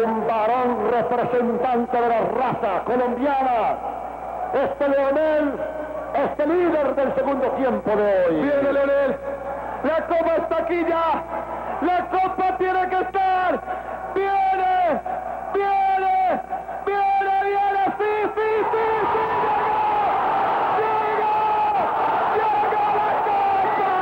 un varón representante de la raza colombiana. Este Leonel, este líder del segundo tiempo de hoy. Viene Leonel, la copa está aquí ya, la copa tiene que estar, viene, viene, viene, viene, sí, sí, sí, sí, llegó, llegó la copa,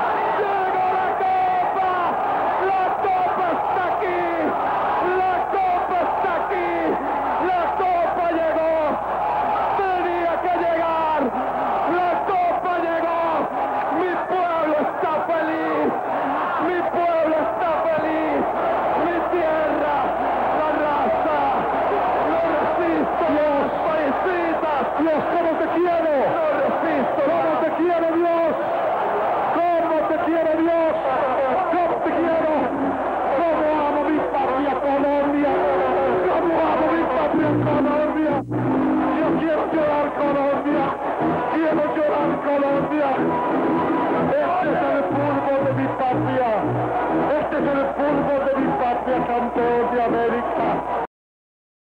la copa está aquí, la copa está aquí, la copa llegó, tenía que llegar, la copa llegó, mi pueblo está feliz, mi pueblo está feliz, mi tierra, la raza, lo resisto, los paisitas, Dios, ¿cómo te quiero? lo resisto, ¿Cómo te quiero, Dios? ¿Cómo te quiero, Dios? ¿Cómo te quiero? ¿Cómo amo mi patria Colombia? ¿Cómo amo mi patria Colombia? Yo quiero llorar Colombia. Quiero llorar Colombia.